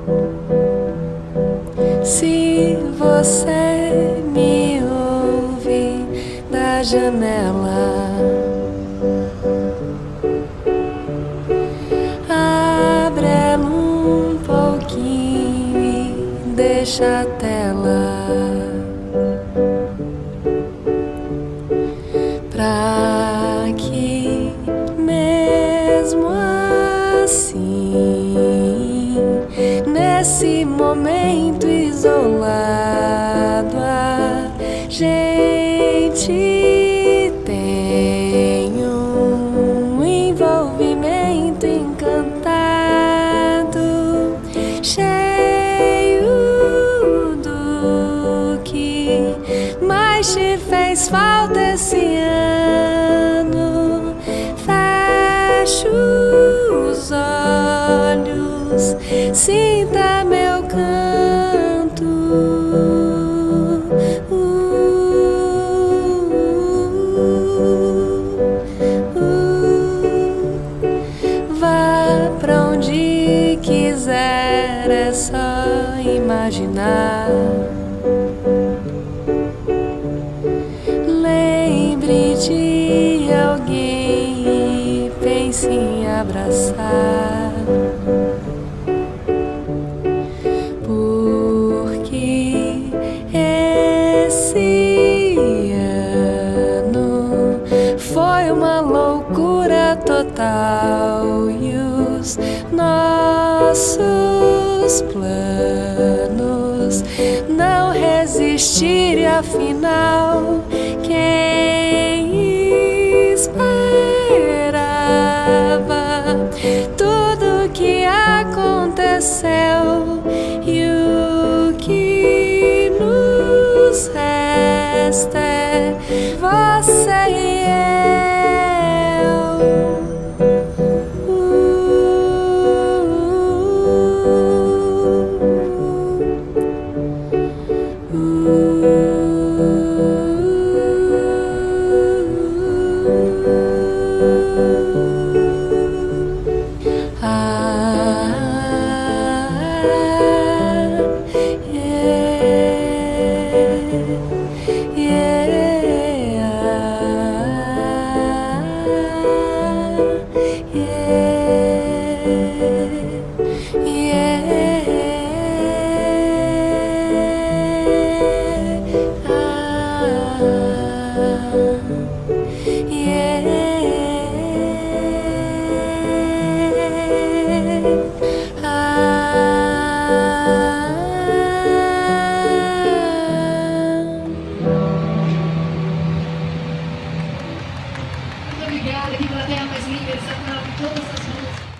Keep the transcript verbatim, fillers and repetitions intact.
Se você me ouve da janela, abre um pouquinho e deixa a tela pra que mesmo assim, nesse momento isolado, a gente tem um envolvimento encantado, cheio do que mais te fez falta esse ano. Fecha os olhos, sinta meu canto. Uh, uh, uh. Vá pra onde quiser, é só imaginar. Lembre de alguém e pense em abraçar. Porque esse ano foi uma loucura total e os nossos planos não resistiram, afinal. Quem esperava tudo que aconteceu e o que nos resta é você e eu. Uh, uh, uh. Ah, yeah, yeah, Muito obrigada, aqui plateia mais linda, essa todas as músicas.